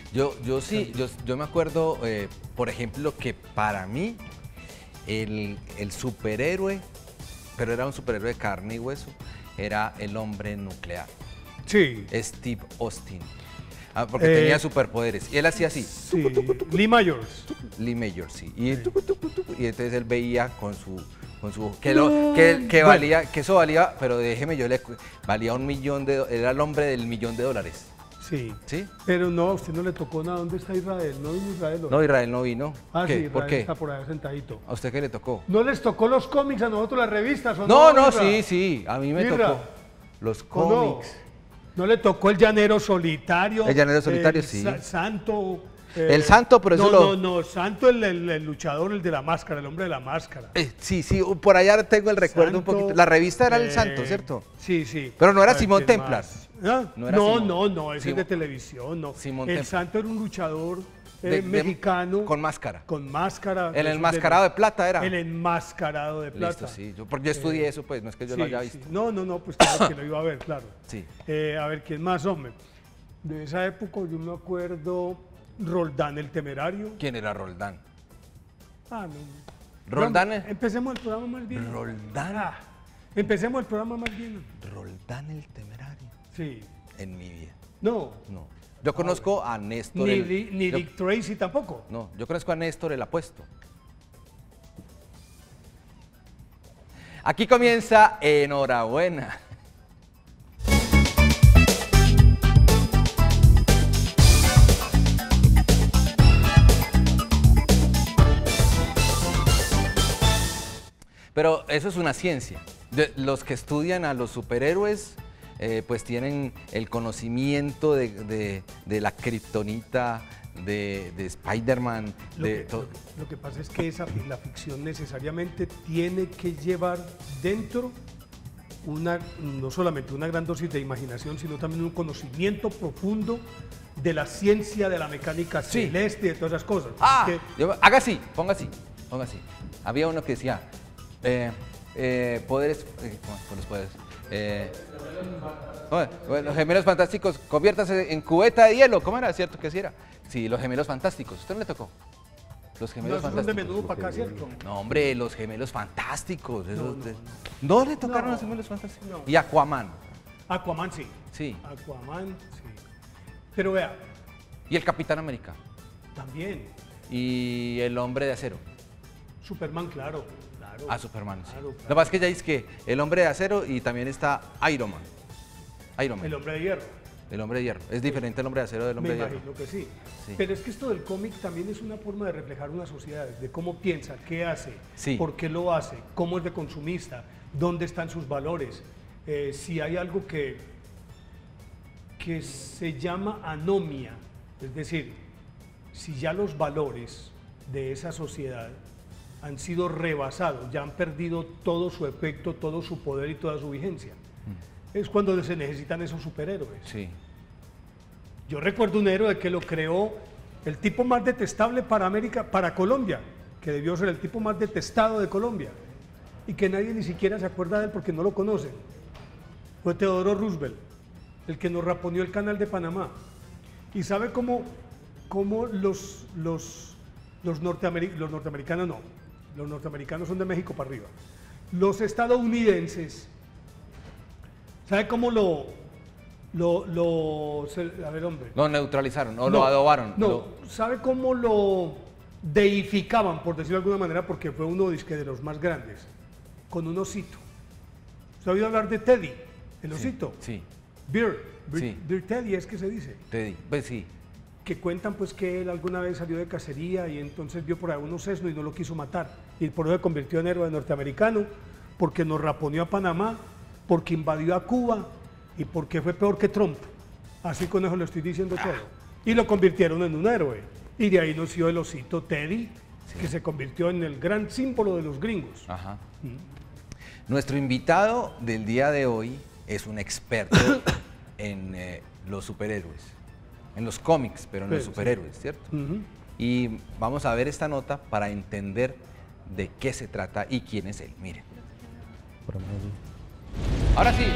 Sí, yo me acuerdo, por ejemplo, que para mí el superhéroe, pero era un superhéroe de carne y hueso, era el hombre nuclear. Sí. Steve Austin. Porque tenía superpoderes. Y él hacía así. Sí. Lee Majors. Lee Majors, sí. Y entonces él veía con su que valía, que eso valía, pero déjeme, valía $1.000.000, era el hombre del $1.000.000. Sí. ¿Sí? Pero no, a usted no le tocó nada. ¿Dónde está Israel? No vino Israel hoy. No, Israel no vino. Ah, ¿Qué? sí, Israel ¿Por qué? está por allá sentadito. ¿A usted qué le tocó? ¿No les tocó los cómics a nosotros, las revistas? ¿O No, Irra? sí, a mí me Irra. tocó los ¿O cómics. No le tocó el Llanero Solitario. El Llanero Solitario, sí. Santo. El Santo, pero eso No, Santo, el luchador, el de la máscara, el hombre de la máscara. Sí, por allá tengo el recuerdo Santo, un poquito. La revista era el Santo, ¿cierto? Sí, sí. Pero no era A ver, Simón ¿quién Templar. más? ¿Ah? No era Simón. No, ese es de televisión, no. Simón el Templar. Santo era un luchador mexicano. Con máscara. Con máscara. El enmascarado de plata era. El enmascarado de plata. Listo, sí. Porque yo estudié eso, pues, no es que yo lo haya visto. Sí. No, pues claro que lo iba a ver, claro. Sí. A ver, ¿quién más, hombre? De esa época yo me acuerdo Roldán el Temerario. ¿Quién era Roldán? No. Roldán. Empecemos el programa más bien. Roldán. Empecemos el programa más bien. Roldán el Temerario. Sí. En mi vida. No. Yo conozco a Néstor. Ni Dick Tracy tampoco. No, yo conozco a Néstor el Apuesto. Aquí comienza Enhorabuena. Pero eso es una ciencia. Los que estudian a los superhéroes, pues tienen el conocimiento de la kriptonita, de Spider-Man. Lo que pasa es que la ficción necesariamente tiene que llevar dentro no solamente una gran dosis de imaginación, sino también un conocimiento profundo de la ciencia, de la mecánica celeste, de todas esas cosas. Haga así, ponga así. Había uno que decía, poderes, ¿cuáles poderes? Los gemelos fantásticos, conviértase en cubeta de hielo. ¿Cómo era? ¿Cierto que sí era? Sí, los gemelos fantásticos. ¿Usted no le tocó? Los gemelos son fantásticos. de menudo para acá, ¿cierto? No, hombre, los gemelos fantásticos. ¿No le tocaron los gemelos fantásticos? No. Y Aquaman. Aquaman sí. Sí. Aquaman sí. Pero vea. Y el Capitán América. También. Y el Hombre de Acero. Superman, claro. Superman, sí. Claro. Lo que pasa es que ya dice que el Hombre de Acero y también está Iron Man. El Hombre de Hierro. El Hombre de Hierro. Es diferente el Hombre de Acero del Hombre de Hierro. Me imagino que sí. Pero es que esto del cómic también es una forma de reflejar una sociedad, de cómo piensa, qué hace, por qué lo hace, cómo es de consumista, dónde están sus valores. Si hay algo que se llama anomia, es decir, si ya los valores de esa sociedad han sido rebasados, ya han perdido todo su efecto, todo su poder y toda su vigencia. Es cuando se necesitan esos superhéroes. Sí. Yo recuerdo un héroe que lo creó el tipo más detestable para Colombia, que debió ser el tipo más detestado de Colombia, y que nadie ni siquiera se acuerda de él porque no lo conocen. Fue Teodoro Roosevelt, el que nos raponeó el canal de Panamá. ¿Y sabe cómo los norteamericanos no? Los norteamericanos son de México para arriba. Los estadounidenses, ¿sabe cómo lo neutralizaron o lo adobaron? ¿Sabe cómo lo deificaban, por decirlo de alguna manera? Porque fue uno de los más grandes, con un osito. ¿Usted ha oído hablar de Teddy, el osito? Sí. Bear Teddy es que se dice. Teddy, pues sí. Que cuentan pues que él alguna vez salió de cacería y entonces vio por ahí unos sesnos y no lo quiso matar. Y por eso se convirtió en héroe norteamericano, porque nos raponeó a Panamá, porque invadió a Cuba y porque fue peor que Trump. Así con eso lo estoy diciendo todo. Y lo convirtieron en un héroe. Y de ahí nació el osito Teddy, que se convirtió en el gran símbolo de los gringos. Ajá. Nuestro invitado del día de hoy es un experto en los superhéroes. En los cómics, pero en los superhéroes, ¿cierto? Y vamos a ver esta nota para entender de qué se trata y quién es él. Miren. Ahora sí.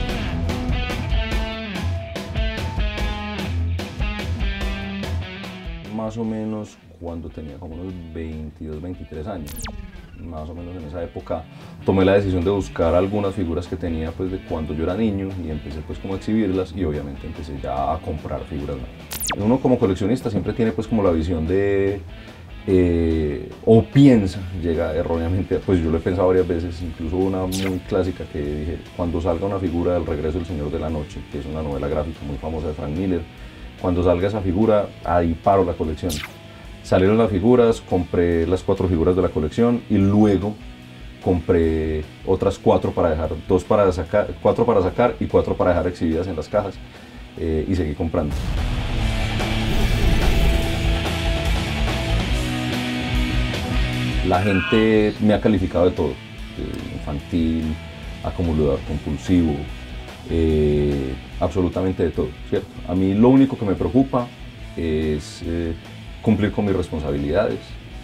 más o menos cuando tenía como unos 22, 23 años. Más o menos en esa época tomé la decisión de buscar algunas figuras que tenía pues de cuando yo era niño y empecé pues como a exhibirlas y obviamente empecé ya a comprar figuras nuevas. Uno como coleccionista siempre tiene pues como la visión de o piensa, llega erróneamente, pues yo lo he pensado varias veces, incluso una muy clásica que dije, cuando salga una figura del Regreso del Señor de la Noche, que es una novela gráfica muy famosa de Frank Miller, cuando salga esa figura, ahí paro la colección. Salieron las figuras, compré las 4 figuras de la colección y luego compré otras 4 para dejar, 4 para sacar y 4 para dejar exhibidas en las cajas y seguí comprando. La gente me ha calificado de todo, infantil, acumulador compulsivo, absolutamente de todo, ¿cierto? A mí lo único que me preocupa es cumplir con mis responsabilidades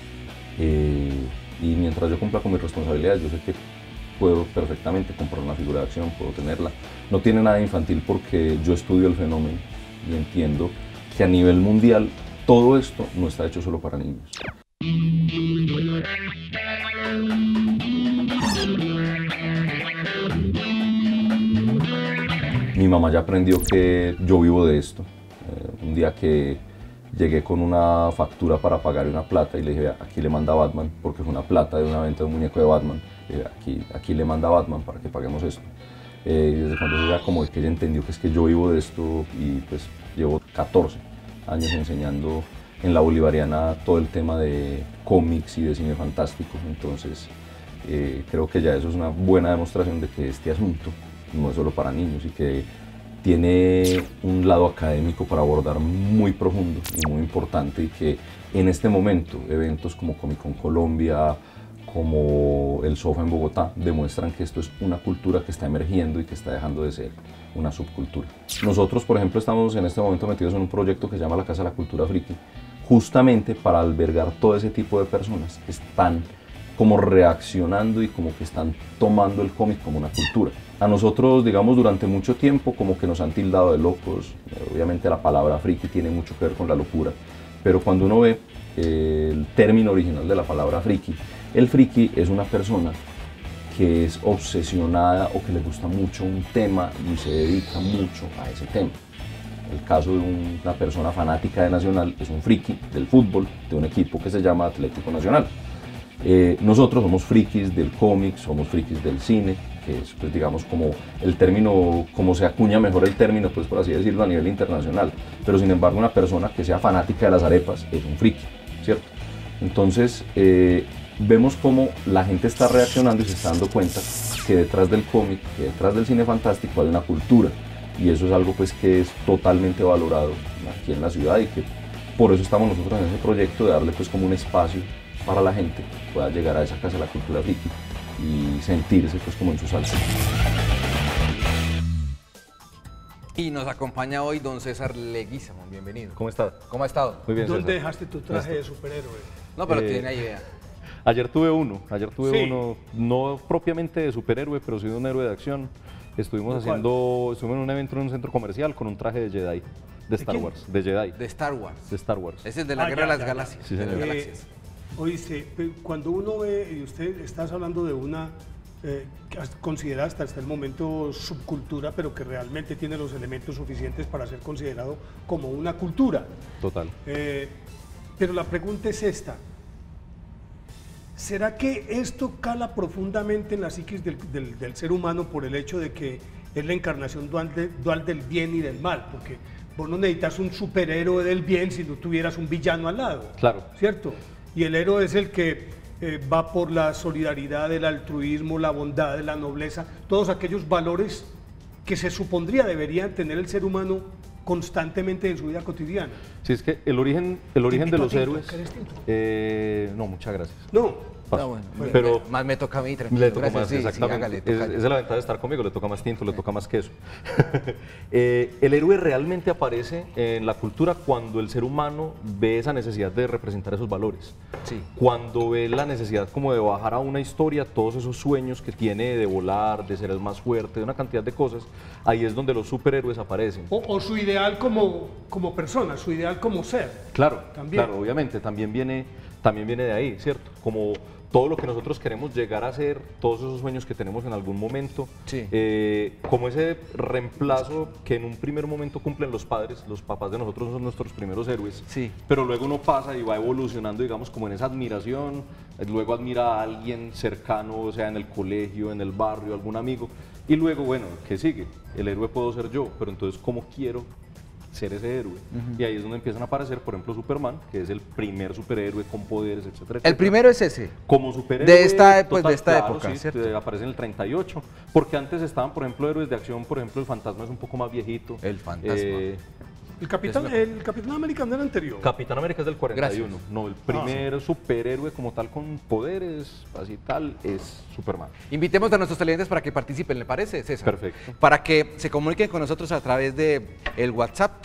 y mientras yo cumpla con mis responsabilidades yo sé que puedo perfectamente comprar una figura de acción, puedo tenerla. No tiene nada infantil porque yo estudio el fenómeno y entiendo que a nivel mundial todo esto no está hecho solo para niños. Mi mamá ya aprendió que yo vivo de esto. Un día que llegué con una factura para pagar una plata y le dije, vea, aquí le manda Batman, porque fue una plata de una venta de un muñeco de Batman. Aquí le manda Batman para que paguemos esto. Y desde cuando ya como que ella entendió que es que yo vivo de esto y pues llevo 14 años enseñando en la Bolivariana todo el tema de cómics y de cine fantástico, entonces creo que ya eso es una buena demostración de que este asunto no es solo para niños y que tiene un lado académico para abordar muy profundo y muy importante y que en este momento eventos como Comic Con Colombia, como el SOFA en Bogotá, demuestran que esto es una cultura que está emergiendo y que está dejando de ser una subcultura. Nosotros, por ejemplo, estamos en este momento metidos en un proyecto que se llama la Casa de la Cultura Friki, justamente para albergar todo ese tipo de personas que están como reaccionando y como que están tomando el cómic como una cultura. A nosotros, digamos, durante mucho tiempo como que nos han tildado de locos. Obviamente la palabra friki tiene mucho que ver con la locura, pero cuando uno ve el término original de la palabra friki, el friki es una persona que es obsesionada o que le gusta mucho un tema y se dedica mucho a ese tema. El caso de una persona fanática de Nacional es un friki del fútbol de un equipo que se llama Atlético Nacional. Nosotros somos frikis del cómic, somos frikis del cine, que es pues, digamos como el término, como se acuña mejor el término, pues por así decirlo a nivel internacional. Pero sin embargo una persona que sea fanática de las arepas es un friki, ¿cierto? Entonces vemos cómo la gente está reaccionando y se está dando cuenta que detrás del cómic, que detrás del cine fantástico hay una cultura. Y eso es algo pues que es totalmente valorado aquí en la ciudad y que por eso estamos nosotros en ese proyecto de darle pues como un espacio para la gente que pueda llegar a esa Casa de la Cultura Friki y sentirse pues como en su salsa. Y nos acompaña hoy don César Leguízamo, bienvenido. ¿Cómo está? ¿Cómo ha estado? Muy bien, ¿Dónde César. dejaste tu traje de superhéroe? No, pero tiene idea. Ayer tuve uno, Sí. no propiamente de superhéroe, pero sí de un héroe de acción. Estuvimos en un evento en un centro comercial con un traje de Jedi, de Star quién? Wars, de Jedi, De Star Wars. de Star Wars. Ese es de la Guerra de las Galaxias. Sí, de las señor. galaxias. Oíste, cuando uno ve, y usted estás hablando de una considerada hasta el momento subcultura, pero que realmente tiene los elementos suficientes para ser considerado como una cultura. Total. Pero la pregunta es esta. ¿Será que esto cala profundamente en la psiquis del ser humano por el hecho de que es la encarnación dual del bien y del mal? Porque vos no necesitas un superhéroe del bien si no tuvieras un villano al lado. Claro. ¿Cierto? Y el héroe es el que va por la solidaridad, el altruismo, la bondad, la nobleza, todos aquellos valores que se supondría deberían tener el ser humano constantemente en su vida cotidiana. Sí, es que el origen de los invito a tinto, héroes... ¿querés tinto? no, muchas gracias. No, No, bueno, pero más me toca a mí, tranquilo. le toca Gracias, más, sí, sí, exactamente. hágale, toca. Esa es la ventaja de estar conmigo, le toca más tinto, le toca más queso. El héroe realmente aparece en la cultura cuando el ser humano ve esa necesidad de representar esos valores. Sí. Cuando ve la necesidad como de bajar a una historia todos esos sueños que tiene de volar, de ser el más fuerte, de una cantidad de cosas, ahí es donde los superhéroes aparecen. O su ideal como persona, su ideal como ser. Claro, También. claro, obviamente, también viene de ahí, ¿cierto? Como todo lo que nosotros queremos llegar a ser, todos esos sueños que tenemos en algún momento, Sí. como ese reemplazo que en un primer momento cumplen los padres, los papás de nosotros son nuestros primeros héroes, Sí. pero luego uno pasa y va evolucionando, digamos, como en esa admiración, luego admira a alguien cercano, o sea, en el colegio, en el barrio, algún amigo, y luego, bueno, ¿qué sigue? El héroe puedo ser yo, pero entonces, ¿cómo quiero ser ese héroe? Y ahí es donde empiezan a aparecer, por ejemplo, Superman, que es el primer superhéroe con poderes, etcétera, El etcétera. primero es ese. Como superhéroe De esta, pues, total, de esta claro, época, sí, ¿cierto? aparece en el 38, porque antes estaban, por ejemplo, héroes de acción, por ejemplo, el Fantasma es un poco más viejito. El Fantasma. El Capitán América no era anterior. Capitán América es del 41, Gracias. no, el primer superhéroe como tal con poderes, así tal, es Superman. Invitemos a nuestros televidentes para que participen, ¿le parece, César? Perfecto. Para que se comuniquen con nosotros a través de el WhatsApp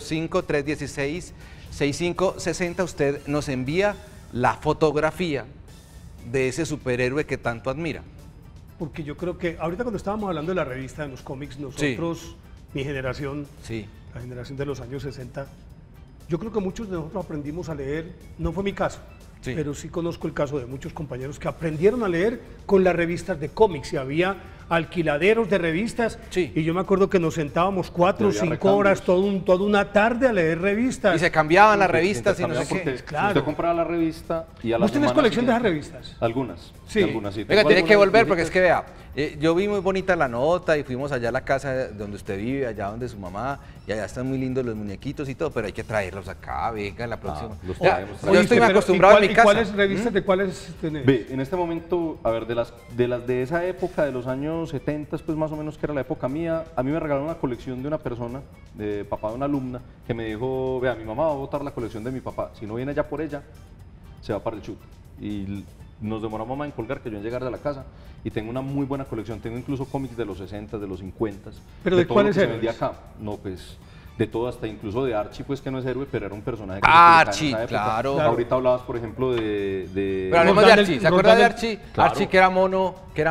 305-316-6560. Usted nos envía la fotografía de ese superhéroe que tanto admira. Porque yo creo que ahorita cuando estábamos hablando de la revista, de los cómics, nosotros, mi generación, Sí. la generación de los años 60, yo creo que muchos de nosotros aprendimos a leer, no fue mi caso, Sí. pero sí conozco el caso de muchos compañeros que aprendieron a leer con las revistas de cómics y había alquiladeros de revistas Sí. y yo me acuerdo que nos sentábamos 4 o Y había 5 horas, recambios. toda una tarde a leer revistas. Y se cambiaban las Sí, revistas y no sé intercambiable qué. porque Claro. Usted compraba la revista y a la ¿Vos tenés semana colección de esas siguiente- revistas? Algunas, Sí. algunas sí. Venga, Tengo tiene que algunas volver porque es viejitas. que vea, yo vi muy bonita la nota y fuimos allá a la casa donde usted vive, allá donde su mamá, y allá están muy lindos los muñequitos y todo, pero hay que traerlos acá, venga, la próxima. los Ya, traemos, yo traemos. estoy muy pero, acostumbrado ¿y en mi casa. ¿Cuáles revistas de cuáles tenés? Ve, en este momento, a ver, de las de esa época, de los años 70, pues más o menos que era la época mía, a mí me regalaron una colección de una persona, de papá de una alumna, que me dijo, vea, mi mamá va a botar la colección de mi papá, si no viene ya por ella, se va para el chute. Y nos demoró mamá en colgar, que yo en llegar de la casa, y tengo una muy buena colección, tengo incluso cómics de los 60, de los 50. ¿Pero de todo cuáles lo que se héroes? vendía acá. No, pues, de todo, hasta incluso de Archie, pues que no es héroe, pero era un personaje que Ah, se utilizaba en Archie, esa época. claro. Ahorita hablabas, por ejemplo, de Pero hablemos de Roldán, Archie, ¿se acuerda de Roldán, Archie? claro. Archie que era mono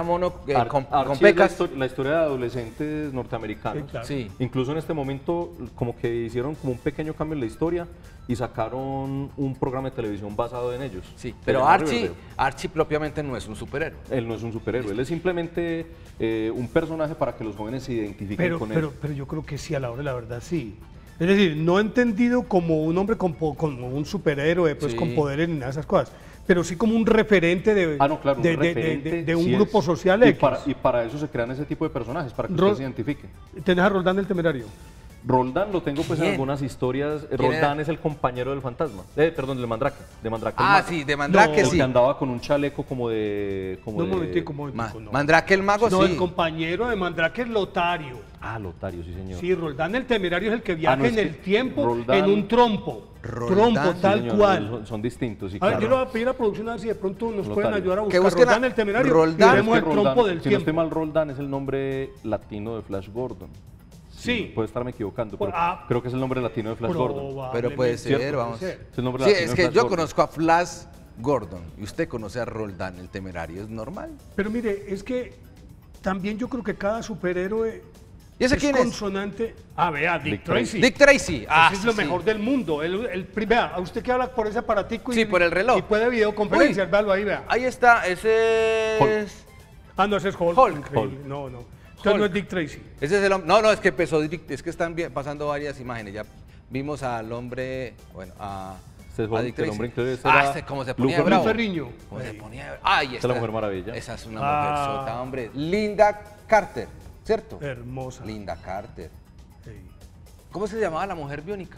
con Archie pecas. es la historia de adolescentes norteamericanos. Sí, claro. Sí. Incluso en este momento como que hicieron como un pequeño cambio en la historia y sacaron un programa de televisión basado en ellos. Sí, Se pero llama Archie, Riverdale. Archie propiamente no es un superhéroe. Él no es un superhéroe, él es simplemente un personaje para que los jóvenes se identifiquen con él. Pero yo creo que sí, a la hora de la verdad, sí. Es decir, no entendido como un hombre como un superhéroe, pues Sí. con poderes ni nada de esas cosas, pero sí como un referente de, Ah, no, claro, un de referente, un sí grupo es. social y X. para eso se crean ese tipo de personajes, para que Rol- usted se identifique. ¿Tenés a Roldán el Temerario? Roldán lo tengo pues en ¿Quién? algunas historias. ¿Quién Roldán era? es el compañero del fantasma. Perdón, del Mandrake. De Mandrake el Ah, mago. sí, de Mandrake El sí. que andaba con un chaleco como de... No, un momentico, un momentico, no. Mandrake el mago, No, sí. el compañero de Mandrake es Lotario. Ah, Lotario, sí señor. Sí, Roldán el Temerario es el que viaja no, es en que el tiempo Roldán- en un trompo. Roldán, Trompo, sí, tal Señor, cual. son distintos, sí, A ver, yo claro. le voy a pedir a producción a ver si de pronto nos pueden Lotario. ayudar a Que buscar busquen a Roldán el Temerario Roldán. y vemos Es el que trompo Roldán, del si no estoy tiempo. mal, Roldán es el nombre latino de Flash Gordon. Sí. Puede estarme equivocando, pero Ah, creo que es el nombre latino de Flash Gordon. Pero puede Probablemente. ser, ¿Cierto? vamos. Puede ser. Es el nombre Sí, latino es de que Flash yo Gordon. conozco a Flash Gordon y usted conoce a Roldán el Temerario, ¿es normal? Pero mire, es que también yo creo que cada superhéroe ¿Y ese quién es? consonante. Ah, vea, Dick Dick Tracy. Dick Tracy. Ah, Ese es lo sí, mejor sí. del mundo. Vea, a usted que habla por ese aparatico Sí, por el reloj. y puede videoconferenciar, Uy. véalo ahí, vea. Ahí está, ese Hulk. es... Ah, no, ese es Hulk. Hulk. Increíble. No, no. Entonces no es Dick Tracy. Ese es el hombre. No, no, es que empezó Dick, es que están pasando varias imágenes. Ya vimos al hombre, bueno, a Este es a Hulk, Dick el Tracy. hombre increíble, este Ah, era este cómo se ponía de Lou bravo. Ferrigno. Cómo se Ahí. ponía de... Ay, Esta es la Mujer Maravilla. Esa es una Ah. mujer sota, hombre. Linda Carter, ¿cierto? Hermosa. Linda Carter. Sí. ¿Cómo se llamaba la mujer biónica?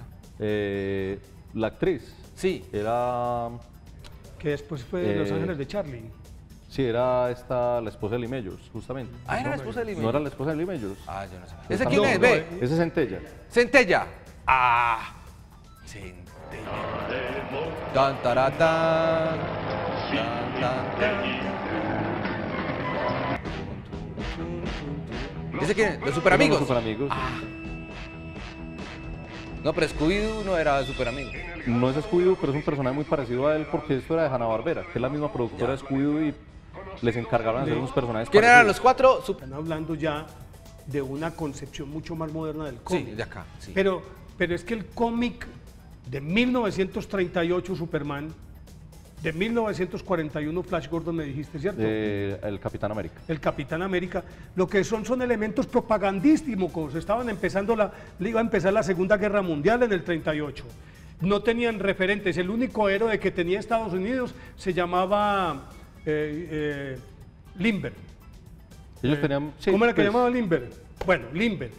La actriz Sí. era... Que después fue de Los Eh, Ángeles de Charlie. Sí, era la esposa de Lee Majors, justamente. Ah, era la esposa de Lee ¿No era Majors. la esposa de Lee Majors? Ah, yo no sé. ¿Ese No, quién es? no, Ve. Ese es Centella. Centella. Ah. Centella. Tan, taratán. ¿Ese quién es? Los Superamigos. Los Superamigos. No, pero Scooby-Doo no era Superamigo. No es Scooby-Doo, pero es un personaje muy parecido a él porque esto era de Hanna-Barbera, que es la misma productora de Scooby-Doo y les encargaron de hacer unos personajes ¿Quién eran parecidos. los cuatro? Están hablando ya de una concepción mucho más moderna del cómic. Sí, de acá. Sí. Pero es que el cómic de 1938, Superman, de 1941, Flash Gordon, me dijiste, ¿cierto? El Capitán América. El Capitán América, lo que son elementos propagandísticos. Estaban empezando iba a empezar la Segunda Guerra Mundial en el 38. No tenían referentes. El único héroe que tenía Estados Unidos se llamaba Limber. Ellos tenían... sí, ¿Cómo era que pues, llamaba Limber? Bueno, Limber,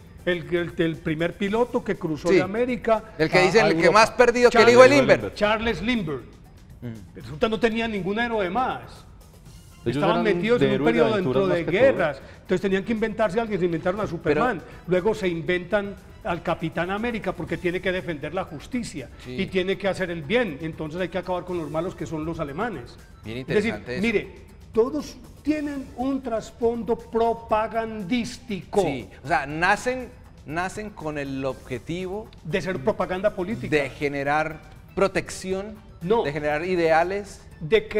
el primer piloto que cruzó Sí. de América. El que dice a el que Europa. más perdido que el Charles hijo de Limber. Limber. Charles Limber. Resulta no tenía ningún héroe más. Ellos Estaban eran metidos de en un héroes de periodo aventuras dentro más de que guerras. Entonces tenían que inventarse a alguien, se inventaron a Superman. Luego se inventan al Capitán América porque tiene que defender la justicia Sí. y tiene que hacer el bien. Entonces hay que acabar con los malos que son los alemanes. Bien Es decir, interesante eso. mire, todos tienen un trasfondo propagandístico Sí, o sea, nacen con el objetivo de ser propaganda política. de generar protección, No. de generar ideales. de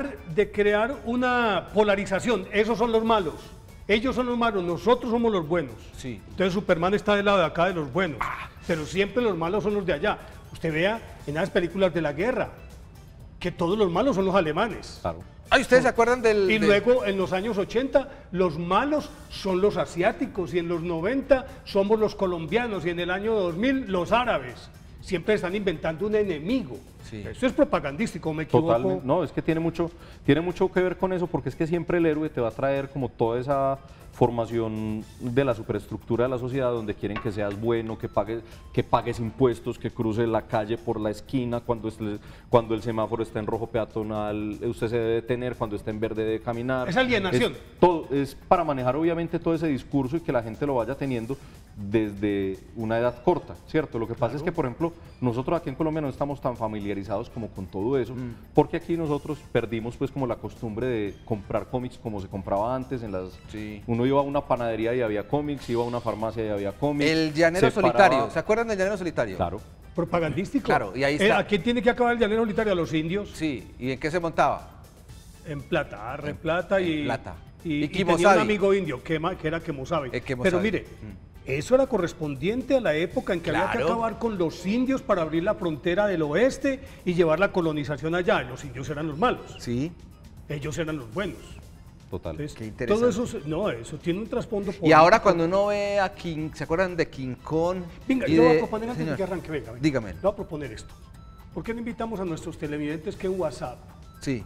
crear una polarización. Esos son los malos. Ellos son los malos, nosotros somos los buenos. Sí. Entonces Superman está del lado de acá de los buenos. Pero siempre los malos son los de allá. Usted vea en las películas de la guerra que todos los malos son los alemanes. Claro. Ay, ¿ustedes se acuerdan del...? Y luego en los años 80 los malos son los asiáticos y en los 90 somos los colombianos y en el año 2000 los árabes. Siempre están inventando un enemigo. Sí. Eso es propagandístico, ¿me equivoco? Totalmente. No, es que tiene mucho que ver con eso, porque es que siempre el héroe te va a traer como toda esa formación de la superestructura de la sociedad donde quieren que seas bueno, que pagues impuestos, que cruces la calle por la esquina, cuando el semáforo está en rojo peatonal, usted se debe detener, cuando está en verde debe caminar. Es alienación. Es para manejar obviamente todo ese discurso y que la gente lo vaya teniendo desde una edad corta, ¿cierto? Lo que pasa es que, por ejemplo, nosotros aquí en Colombia no estamos tan familiarizados como con todo eso, porque aquí nosotros perdimos pues como la costumbre de comprar cómics como se compraba antes, Sí. uno iba a una panadería y había cómics, iba a una farmacia y había cómics. El Llanero Solitario, ¿se acuerdan del Llanero Solitario? Claro. Propagandístico. Claro, y ahí está. ¿A quién tiene que acabar el llanero solitario? A los indios. Sí, ¿y en qué se montaba? En plata, en plata y... en plata. Y Y tenía Kimosabi. un amigo indio que era Kemosabe. Kemosabe. Pero mire, eso era correspondiente a la época en que había que Claro. acabar con los indios para abrir la frontera del oeste y llevar la colonización allá. Los indios eran los malos, Sí. ellos eran los buenos. Total. Entonces, Qué interesante. todo eso, eso tiene un trasfondo político. Y ahora cuando uno ve a King, ¿se acuerdan de King Kong? Venga, Y yo voy de- a proponer antes de Señor, que arranque, venga. Dígame. Le voy a proponer esto. ¿Por qué no invitamos a nuestros televidentes que en WhatsApp, Sí,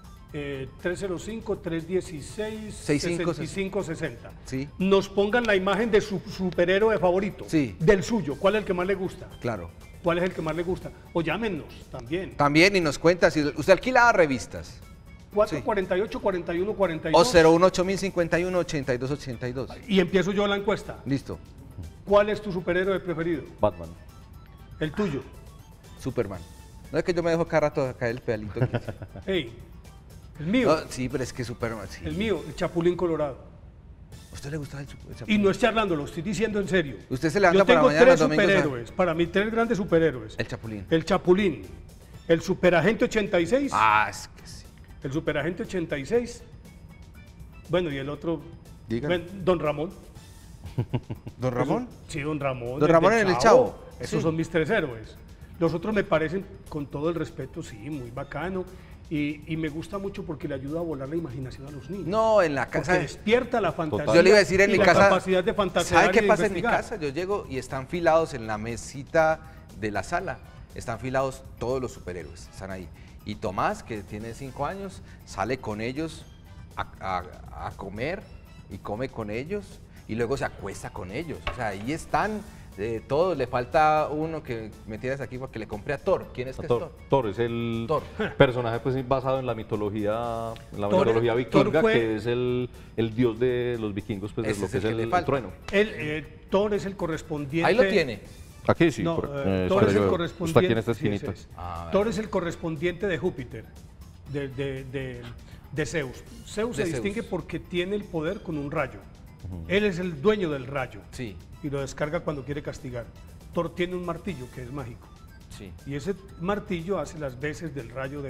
305-316-6560, Sí. nos pongan la imagen de su superhéroe favorito, Sí. del suyo, cuál es el que más le gusta, claro. cuál es el que más le gusta, o llámenos también, También, y nos cuenta si usted alquilaba revistas. 448-4142, O 018-1051-8282. y empiezo yo la encuesta. Listo. ¿Cuál es tu superhéroe preferido? Batman. El tuyo. Superman. No es que yo me dejo cada rato caer el pedalito aquí. Hey, el mío, No, sí, pero es que Superman, sí. el mío, el Chapulín Colorado. ¿A usted le gusta el Y Chapulín? no es charlando, lo estoy diciendo en serio. Usted se levanta Yo por la tengo mañana tres los domingos a- superhéroes, para mí tres grandes superhéroes. El Chapulín. El Chapulín, el Superagente 86, Ah, es que sí. el Superagente 86, bueno, y el otro, Dígame. bueno, Don Ramón. ¿Don Ramón? Sí, Don Ramón. Don Ramón del en El Chavo. Esos Sí. son mis tres héroes. Los otros me parecen, con todo el respeto, sí, muy bacano. Y me gusta mucho porque le ayuda a volar la imaginación a los niños. No, en la Porque casa. despierta la fantasía. Yo le iba a decir en y mi la casa. capacidad de fantasear. ¿Sabe qué y de pasa en mi investigar. casa? Yo llego y están filados en la mesita de la sala. Están filados todos los superhéroes. Están ahí. Y Tomás, que tiene 5 años, sale con ellos a comer y come con ellos y luego se acuesta con ellos. O sea, ahí están todos. Le falta uno que me tienes aquí para que le compre a Thor. ¿Quién es que es Thor? Thor es el Thor. personaje pues basado en la mitología, Thor mitología vikinga, fue- que es el dios de los vikingos, pues de Ese lo es que el es que le el falta. trueno. Thor es el correspondiente. Ahí lo tiene. Aquí sí, No, Thor Thor es el correspondiente. está aquí en esta sí, esquinita. Thor es el correspondiente de Júpiter. de Zeus. Zeus De se Zeus. distingue porque tiene el poder con un rayo. Él es el dueño del rayo Sí, y lo descarga cuando quiere castigar. Thor tiene un martillo que es mágico sí. y ese martillo hace las veces del rayo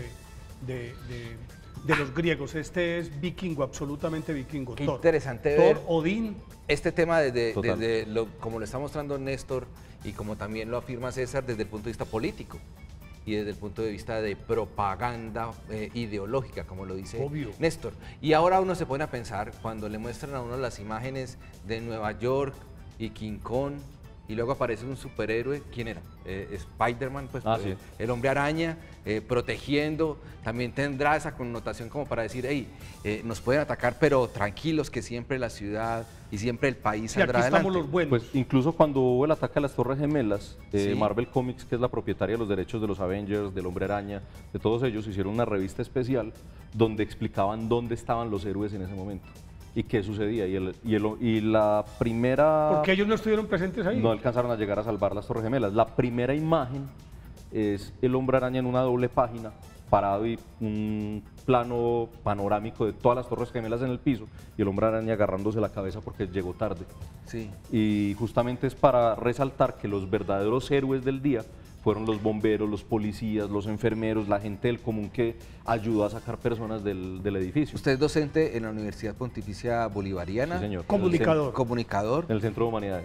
de los griegos. Este es vikingo, absolutamente vikingo. Qué Thor. interesante Thor, ver Odín. este tema Total. como lo está mostrando Néstor y como también lo afirma César desde el punto de vista político y desde el punto de vista de propaganda ideológica, como lo dice Obvio. Néstor. Y ahora uno se pone a pensar cuando le muestran a uno las imágenes de Nueva York y King Kong y luego aparece un superhéroe, ¿quién era? Spider-Man, pues, Sí. el hombre araña, protegiendo, también tendrá esa connotación como para decir, hey, nos pueden atacar, pero tranquilos que siempre la ciudad y siempre el país Sí, aquí saldrá estamos adelante. los buenos. Pues incluso cuando hubo el ataque a las Torres Gemelas, Sí. Marvel Comics, que es la propietaria de los derechos de los Avengers, del Hombre Araña, de todos ellos, hicieron una revista especial donde explicaban dónde estaban los héroes en ese momento y qué sucedía. Y la primera... Porque ellos no estuvieron presentes ahí. No alcanzaron a llegar a salvar las Torres Gemelas. La primera imagen es el Hombre Araña en una doble página, parado y un plano panorámico de todas las Torres Gemelas en el piso y el Hombre Araña agarrándose la cabeza porque llegó tarde. Sí. Y justamente es para resaltar que los verdaderos héroes del día fueron los bomberos, los policías, los enfermeros, la gente del común que ayudó a sacar personas del edificio. Usted es docente en la Universidad Pontificia Bolivariana. Sí, señor. Comunicador. Comunicador. En el Centro de Humanidades.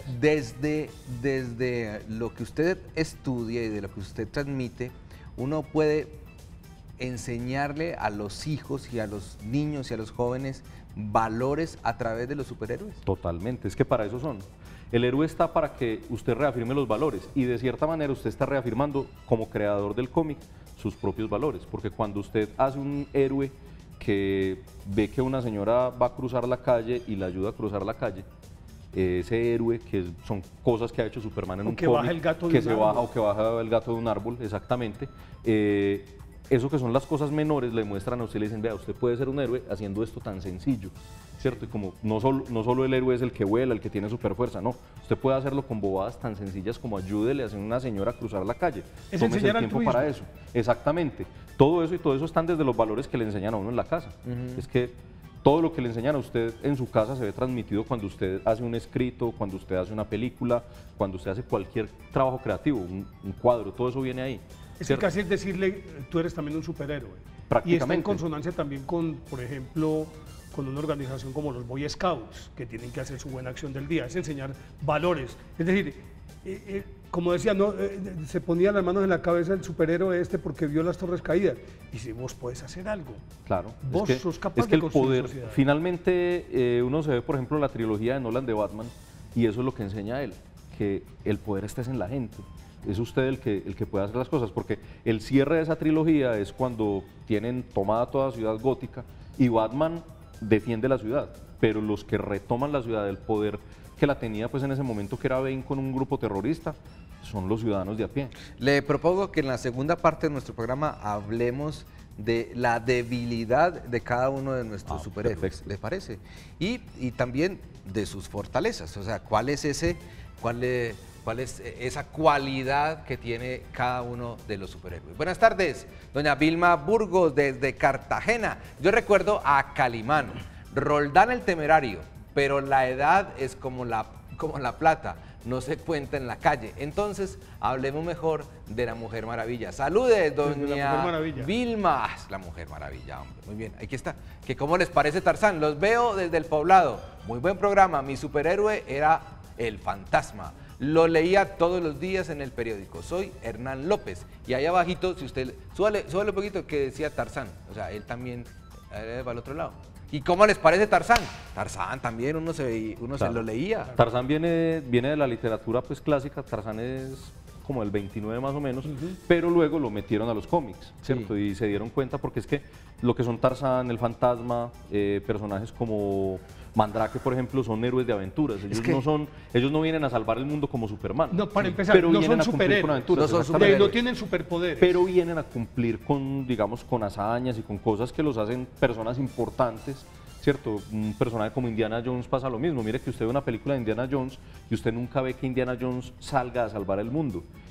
Desde lo que usted estudia y de lo que usted transmite, uno puede enseñarle a los hijos y a los niños y a los jóvenes valores a través de los superhéroes. Totalmente, es que para eso son. El héroe está para que usted reafirme los valores y de cierta manera usted está reafirmando como creador del cómic sus propios valores, porque cuando usted hace un héroe que ve que una señora va a cruzar la calle y la ayuda a cruzar la calle, ese héroe, que son cosas que ha hecho Superman en O un que cómic, baja el gato de que un se árbol. baja o que baja el gato de un árbol, exactamente, eso que son las cosas menores le muestran a usted y le dicen, vea, usted puede ser un héroe haciendo esto tan sencillo, ¿cierto? Y como no solo el héroe es el que vuela, el que tiene super fuerza, no, usted puede hacerlo con bobadas tan sencillas como ayúdele a hacer una señora a cruzar la calle, Es tómese el enseñar tiempo altruismo. para eso, exactamente, todo eso están desde los valores que le enseñan a uno en la casa, es que todo lo que le enseñan a usted en su casa se ve transmitido cuando usted hace un escrito, cuando usted hace una película, cuando usted hace cualquier trabajo creativo, un cuadro, todo eso viene ahí. Es que ¿cierto? casi es decirle, tú eres también un superhéroe. Y está en Prácticamente. consonancia también con, por ejemplo, con una organización como los Boy Scouts, que tienen que hacer su buena acción del día, es enseñar valores. Es decir, como decía, se ponía las manos en la cabeza el superhéroe este porque vio las torres caídas. Y si vos podés hacer algo, Claro, vos es que, sos capaz es que de el construir poder, sociedad. finalmente uno se ve, por ejemplo, la trilogía de Nolan de Batman y eso es lo que enseña él, que el poder está en la gente, es usted el que puede hacer las cosas, porque el cierre de esa trilogía es cuando tienen tomada toda Ciudad Gótica y Batman defiende la ciudad, pero los que retoman la ciudad, el poder que la tenía pues en ese momento que era Bane con un grupo terrorista, son los ciudadanos de a pie. Le propongo que en la segunda parte de nuestro programa hablemos de la debilidad de cada uno de nuestros superhéroes, perfecto. ¿le parece? Y también de sus fortalezas, o sea, cuál es esa cualidad que tiene cada uno de los superhéroes. Buenas tardes, doña Vilma Burgos desde Cartagena. Yo recuerdo a Calimán, Roldán el Temerario, pero la edad es como la plata, no se cuenta en la calle. Entonces, hablemos mejor de la Mujer Maravilla. Saludes, doña Mujer Maravilla. Vilma. La Mujer Maravilla, hombre. Muy bien, aquí está. ¿Que cómo les parece Tarzán? Los veo desde el poblado. Muy buen programa. Mi superhéroe era el Fantasma. Lo leía todos los días en el periódico. Soy Hernán López. Y ahí abajito, si usted súbale un poquito, que decía Tarzán. O sea, él también va al otro lado. ¿Y cómo les parece Tarzán? Tarzán también uno se lo leía. Tarzán viene de la literatura pues clásica, Tarzán es como del 29 más o menos, pero luego lo metieron a los cómics, ¿cierto? Sí. Y se dieron cuenta porque es que lo que son Tarzán, el Fantasma, personajes como Mandrake, por ejemplo, son héroes de aventuras. Ellos no vienen a salvar el mundo como Superman. No, para empezar, pero no vienen son a cumplir con superhéroes. aventuras. No son exactamente. superhéroes. No tienen superpoderes. Pero vienen a cumplir con, digamos, con hazañas y con cosas que los hacen personas importantes, ¿cierto? Un personaje como Indiana Jones pasa lo mismo. Mire que usted ve una película de Indiana Jones y usted nunca ve que Indiana Jones salga a salvar el mundo.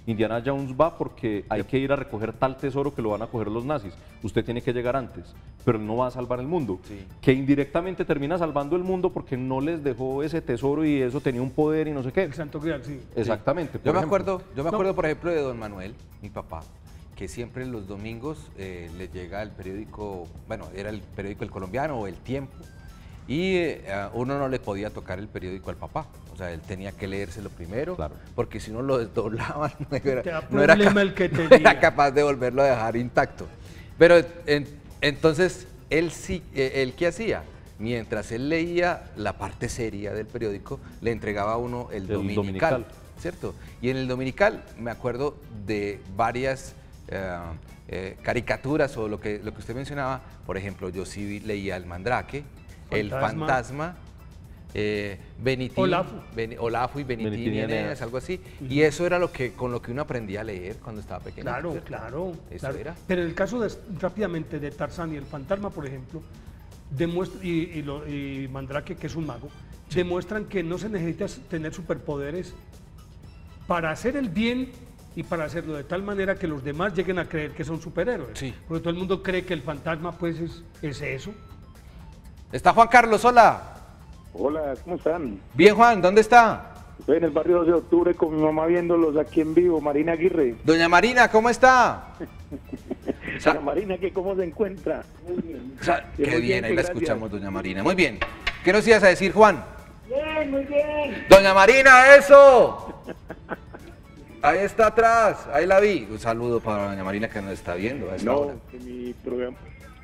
Indiana Jones va porque hay que ir a recoger tal tesoro que lo van a coger los nazis, usted tiene que llegar antes, pero él no va a salvar el mundo, que indirectamente termina salvando el mundo porque no les dejó ese tesoro y eso tenía un poder y no sé qué. El Santo Grial, sí. Exactamente. Yo me acuerdo, por ejemplo, de don Manuel, mi papá, que siempre los domingos le llega el periódico, bueno, era el periódico El Colombiano o El Tiempo, y uno no le podía tocar el periódico al papá, o sea, él tenía que leérselo primero, Claro. porque si no lo desdoblaban, no era capaz de volverlo a dejar intacto. Pero entonces, él ¿qué hacía? Mientras él leía la parte seria del periódico, le entregaba a uno el dominical, ¿cierto? Y en el dominical me acuerdo de varias caricaturas o lo que usted mencionaba. Por ejemplo, yo sí leía El Mandrake, El Fantasma, Olafo y Benitín y Eneas, algo así. Y eso era con lo que uno aprendía a leer cuando estaba pequeño. Claro, ¿cierto? claro. Eso claro. era. Pero en el caso rápidamente de Tarzán y El Fantasma, por ejemplo, demuestra, y Mandrake, que es un mago, demuestran que no se necesita tener superpoderes para hacer el bien y para hacerlo de tal manera que los demás lleguen a creer que son superhéroes. Sí. Porque todo el mundo cree que el fantasma pues es eso. Está Juan Carlos, hola. Hola, ¿cómo están? Bien, Juan, ¿dónde está? Estoy en el barrio 2 de octubre con mi mamá viéndolos aquí en vivo, Marina Aguirre. Doña Marina, ¿cómo está? Doña Marina, ¿cómo se encuentra? Qué bien, ahí la gracias. escuchamos, doña Marina. Muy bien. ¿Qué nos ibas a decir, Juan? Bien, muy bien. Doña Marina, eso. Ahí está atrás, ahí la vi. Un saludo para doña Marina que nos está viendo a esta hora. No, que mi programa...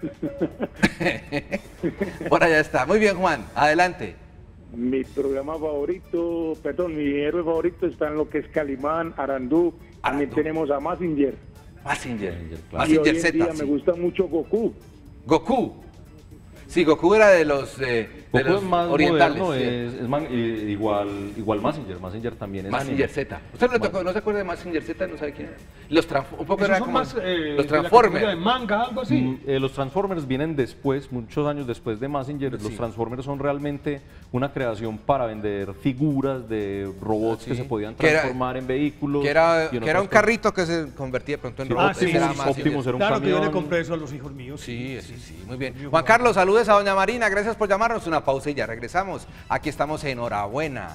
Por allá está. Muy bien, Juan, adelante. Mi programa favorito, perdón, mi héroe favorito está en lo que es Calimán, Arandú. También tenemos a Mazinger. Mazinger, claro. Y hoy Mazinger en Z. día Sí. me gusta mucho Goku. Goku. Sí, Goku era de los, Goku es más orientales. moderno, sí. igual Mazinger. Mazinger también es Mazinger anime. Z. ¿Usted no se acuerda de Mazinger Z? ¿No sabe quién era? Un poco Esos era son como más los de la Transformers. categoría de manga, algo así. Los Transformers vienen después, muchos años después de Mazinger. Los Transformers son realmente una creación para vender figuras de robots Sí. que se podían Que era- transformar en vehículos. Que era y en un otras carrito que se convertía de pronto en Sí, robot. Optimus, Ese era Optimus Mazinger. era un Claro que yo le camión. compré eso a los hijos míos. Sí, muy bien. Juan Carlos, saludes a doña Marina, gracias por llamarnos. Una pausa y ya regresamos. Aquí estamos en Enhorabuena.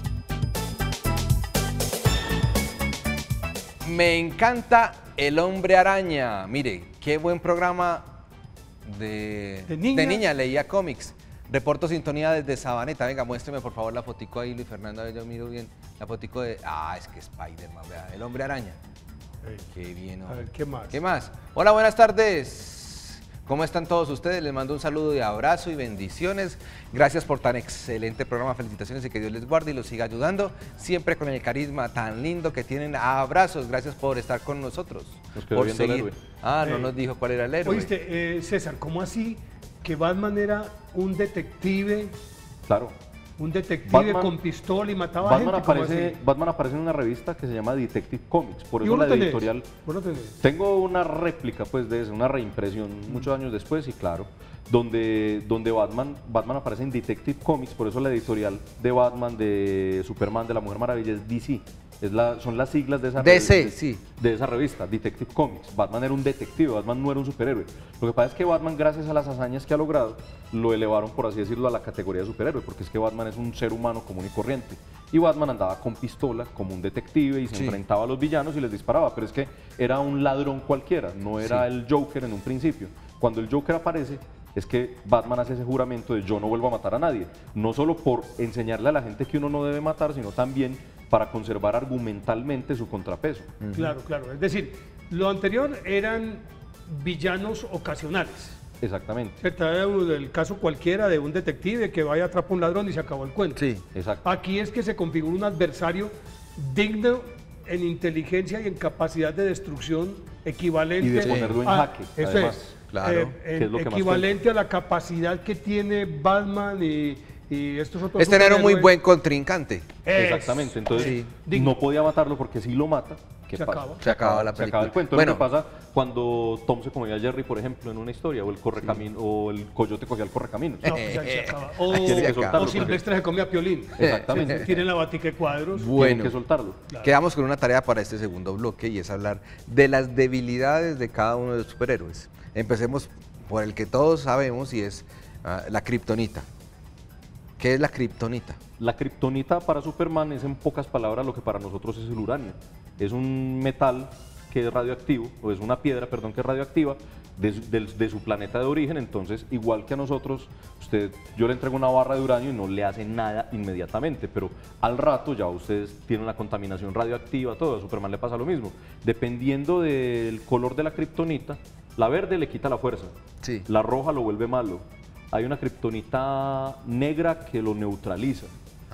Me encanta El Hombre Araña. Mire, qué buen programa de niña, leía cómics. Reporto sintonía desde Sabaneta. Venga, muéstreme por favor la fotico ahí, Luis Fernando, a ver, yo miro bien. La fotico de... es que Spider-Man, vea, El Hombre Araña. Qué bien, A hombre. ver, ¿qué más? ¿Qué más? Hola, buenas tardes. ¿Cómo están todos ustedes? Les mando un saludo de abrazo y bendiciones. Gracias por tan excelente programa. Felicitaciones y que Dios les guarde y los siga ayudando. Siempre con el carisma tan lindo que tienen. Abrazos. Gracias por estar con nosotros. Nos quedó Por viendo el héroe. No nos dijo cuál era el héroe. Oíste, César, ¿cómo así que Batman era un detective Claro. Batman, con pistola y mataba Batman gente? ¿Cómo así? Batman aparece en una revista que se llama Detective Comics, por ¿Y eso vos la lo tenés? editorial... ¿Vos lo tenés? Tengo una réplica pues de eso, una reimpresión muchos años después y claro, donde Batman aparece en Detective Comics, por eso la editorial de Batman, de Superman, de la Mujer Maravilla es DC. Son las siglas de esa DC, revista, sí. de esa revista, Detective Comics. Batman era un detective, Batman no era un superhéroe. Lo que pasa es que Batman, gracias a las hazañas que ha logrado, lo elevaron, por así decirlo, a la categoría de superhéroe, porque es que Batman es un ser humano común y corriente. Y Batman andaba con pistola como un detective y se enfrentaba a los villanos y les disparaba, pero es que era un ladrón cualquiera, no era el Joker en un principio. Cuando el Joker aparece, es que Batman hace ese juramento de yo no vuelvo a matar a nadie, no solo por enseñarle a la gente que uno no debe matar, sino también para conservar argumentalmente su contrapeso. Claro, claro. Es decir, lo anterior eran villanos ocasionales. Exactamente. Se trata del caso cualquiera de un detective que vaya atrás por un ladrón y se acabó el cuento. Sí. Exacto. Aquí es que se configura un adversario digno en inteligencia y en capacidad de destrucción equivalente Y de ponerlo en jaque, eso además. es. Claro, que es lo que más equivalente a la capacidad que tiene Batman Y estos otros Es tener un muy superhéroes- buen contrincante. Exactamente, entonces Sí. no podía matarlo porque si lo mata, ¿qué Se pasa? acaba. Se acaba la Se acaba el película. cuento. Bueno. Lo que pasa cuando Tom se comía a Jerry, por ejemplo, en una historia, o el correcamino, o el coyote cogía al correcaminos. No, pues ahí se acaba. Aquí se Tienen que acaba. soltarlo O porque- Silvestre se come a Piolín. Exactamente. Tienen la batica de cuadros. Tienen Bueno, que soltarlo. quedamos con una tarea para este segundo bloque y es hablar de las debilidades de cada uno de los superhéroes. Empecemos por el que todos sabemos y es la kriptonita. ¿Qué es la kriptonita? La kriptonita para Superman es en pocas palabras lo que para nosotros es el uranio. Es un metal que es radioactivo, o es una piedra, perdón, que es radioactiva de su planeta de origen. Entonces, igual que a nosotros, yo le entrego una barra de uranio y no le hace nada inmediatamente, pero al rato ya ustedes tienen la contaminación radioactiva, todo. A Superman le pasa lo mismo. Dependiendo del color de la kriptonita, la verde le quita la fuerza, Sí. la roja lo vuelve malo. Hay una kriptonita negra que lo neutraliza.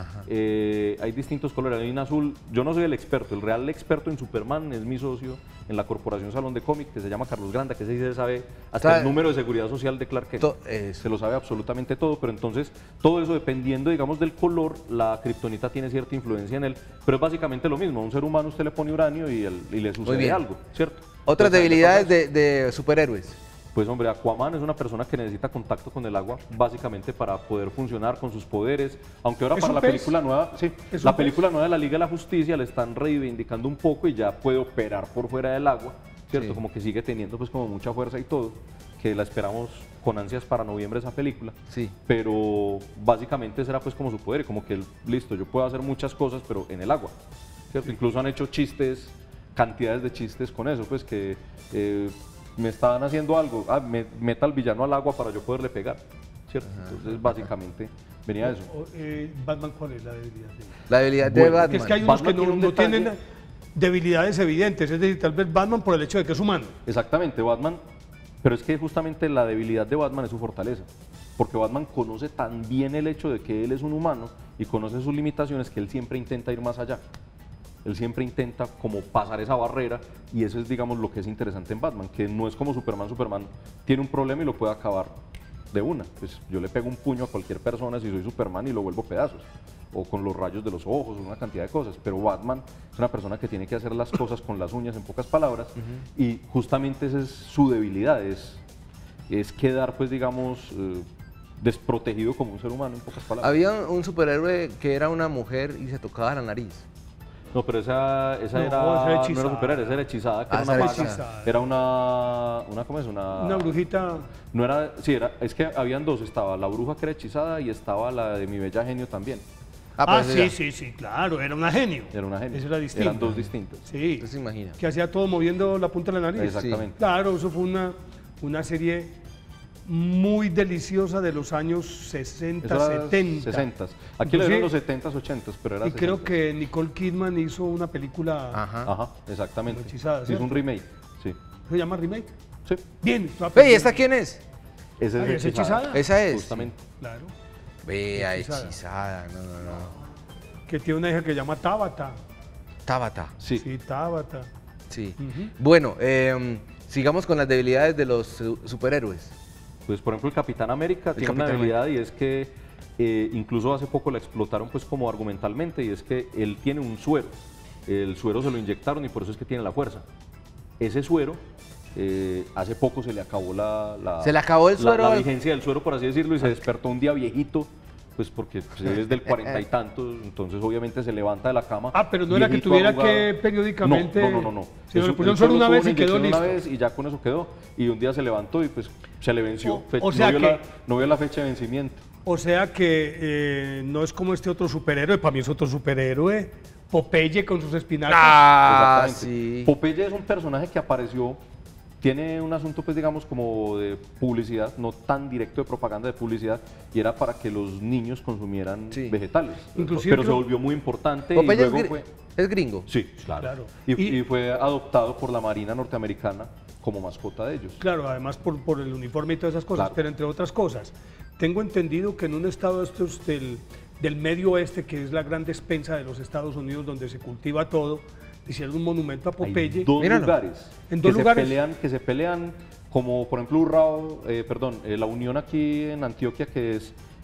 Hay distintos colores, hay un azul. Yo no soy el experto, el real experto en Superman es mi socio en la Corporación Salón de Cómic, que se llama Carlos Granda, que ese sí se sabe hasta ¿Sabe? el número de seguridad social de Clark Kent. Se lo sabe absolutamente todo, pero entonces todo eso dependiendo, digamos, del color, la kriptonita tiene cierta influencia en él, pero es básicamente lo mismo. A un ser humano usted le pone uranio y le sucede bien. algo, ¿cierto? Otras Entonces, debilidades ¿qué pasa? de superhéroes. Pues hombre, Aquaman es una persona que necesita contacto con el agua básicamente para poder funcionar con sus poderes, aunque ahora ¿Es para un la pez? película nueva, sí, ¿Es la un película nueva de la Liga de la Justicia le están reivindicando un poco y ya puede operar por fuera del agua, ¿cierto? Sí. Como que sigue teniendo pues como mucha fuerza y todo, que la esperamos con ansias para noviembre esa película, Sí. pero básicamente será pues como su poder, como que listo, yo puedo hacer muchas cosas pero en el agua, ¿cierto? Incluso han hecho chistes, cantidades de chistes con eso, pues que me estaban haciendo algo, meta al villano al agua para yo poderle pegar, ¿cierto? Entonces básicamente venía eso. Batman, ¿cuál es la debilidad? La debilidad de Bueno, Batman. Que es que hay unos Batman que tiene un no detalle. tienen debilidades evidentes, es decir, tal vez Batman por el hecho de que es humano. Exactamente, Batman, pero es que justamente la debilidad de Batman es su fortaleza, porque Batman conoce tan bien el hecho de que él es un humano y conoce sus limitaciones que él siempre intenta ir más allá. Él siempre intenta como pasar esa barrera y eso es, digamos, lo que es interesante en Batman, que no es como Superman. Superman tiene un problema y lo puede acabar de una. Pues yo le pego un puño a cualquier persona si soy Superman y lo vuelvo pedazos, o con los rayos de los ojos, o una cantidad de cosas. Pero Batman es una persona que tiene que hacer las cosas con las uñas, en pocas palabras, y justamente esa es su debilidad, es quedar, pues, digamos, desprotegido como un ser humano, en pocas palabras. Había un superhéroe que era una mujer y se tocaba la nariz. No, pero esa No, era, esa era no era hechizada. superhéroe, esa era hechizada, que Ah, era esa una era maga. hechizada. Era una, ¿cómo es? Una brujita. No era, sí, es que habían dos, estaba la bruja que era hechizada y estaba la de Mi Bella Genio también. Ah, pues sí, claro, era una genio. Era una genio. Esa era distinta. Eran dos distintas. Sí, Usted se imagina. que hacía todo moviendo la punta de la nariz. Exactamente. Claro, eso fue una serie muy deliciosa de los años 60, Eso era 70. 60. Aquí le dieron los Inclusive- 70s, 80s, pero era Y creo 60s. que Nicole Kidman hizo una película, Ajá. Ajá, exactamente. Hechizada, Sí, es ¿cierto? un remake, sí. ¿se llama remake? Sí, Bien. Ve, ¿y esta quién es? ese Ah, es ¿es hechizada? Esa es. Justamente. Claro. Vea, Hechizada. hechizada. No. Que tiene una hija que se llama Tabata. Tabata. Sí. Sí, Tabata. Sí. Ujú. Bueno, sigamos con las debilidades de los superhéroes. Pues por ejemplo el Capitán América tiene una Capitán debilidad y es que incluso hace poco la explotaron pues como argumentalmente y es que él tiene un suero. El suero se lo inyectaron y por eso es que tiene la fuerza. Ese suero hace poco se le acabó ¿Se le acabó el suero? la vigencia del suero por así decirlo y se despertó un día viejito. Pues porque pues, él es del 40 y tantos, entonces obviamente se levanta de la cama. Ah, pero no era que viejito, tuviera arrugado. que periódicamente- No. Sino le Eso- pusieron el solo una tuvo vez y quedó inyección una listo. vez y ya con eso quedó. Y un día se levantó y pues se le venció. O sea que- no vio la fecha de vencimiento. O sea que no es como este otro superhéroe, para mí es otro superhéroe, Popeye con sus espinacas. Ah, Exactamente. sí. Popeye es un personaje que apareció, tiene un asunto pues digamos como de publicidad, no tan directo de propaganda de publicidad, y era para que los niños consumieran Sí. vegetales. Inclusive Pero se creo- volvió muy importante y Popeye luego fue... es gringo. Sí, claro. Claro. Y fue adoptado por la Marina norteamericana como mascota de ellos. Claro, además por el uniforme y todas esas cosas, Claro. pero entre otras cosas, tengo entendido que en un estado estos del medio oeste, que es la gran despensa de los Estados Unidos donde se cultiva todo, hicieron un monumento a Popeye. Hay dos Míralo. lugares, En dos lugares. que se pelean como por ejemplo Urrao, la unión aquí en Antioquia que es